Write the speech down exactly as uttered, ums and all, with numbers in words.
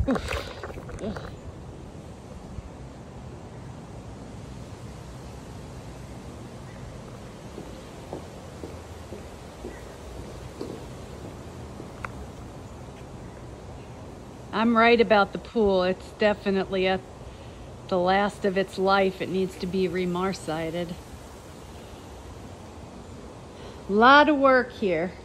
I'm right about the pool. It's definitely at the last of its life. It needs to be remarsided. A lot of work here.